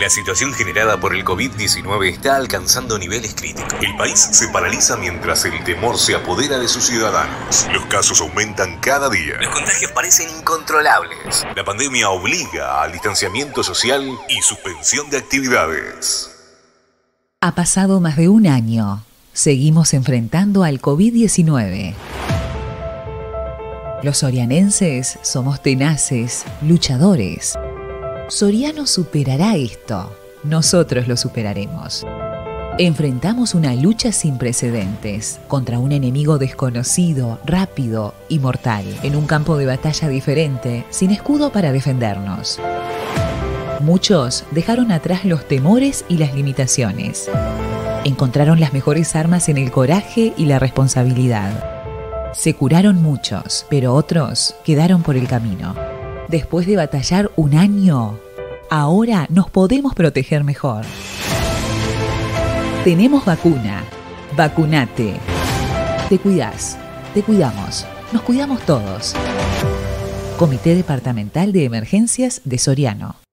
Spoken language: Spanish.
La situación generada por el COVID-19 está alcanzando niveles críticos. El país se paraliza mientras el temor se apodera de sus ciudadanos. Los casos aumentan cada día. Los contagios parecen incontrolables. La pandemia obliga al distanciamiento social y suspensión de actividades. Ha pasado más de un año. Seguimos enfrentando al COVID-19. Los sorianenses somos tenaces, luchadores. Soriano superará esto. Nosotros lo superaremos. Enfrentamos una lucha sin precedentes contra un enemigo desconocido, rápido y mortal, en un campo de batalla diferente, sin escudo para defendernos. Muchos dejaron atrás los temores y las limitaciones. Encontraron las mejores armas en el coraje y la responsabilidad. Se curaron muchos, pero otros quedaron por el camino. Después de batallar un año, ahora nos podemos proteger mejor. Tenemos vacuna. Vacunate. Te cuidás, te cuidamos, nos cuidamos todos. Comité Departamental de Emergencias de Soriano.